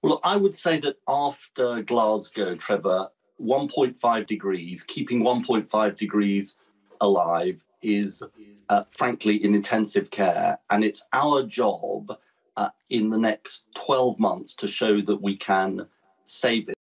Well, I would say that after Glasgow, Trevor, 1.5 degrees, keeping 1.5 degrees alive is, frankly, in intensive care. And it's our job in the next 12 months to show that we can save it.